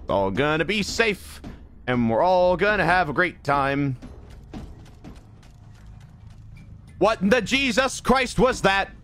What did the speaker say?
all gonna be safe, and we're all gonna have a great time. What in the Jesus Christ was that?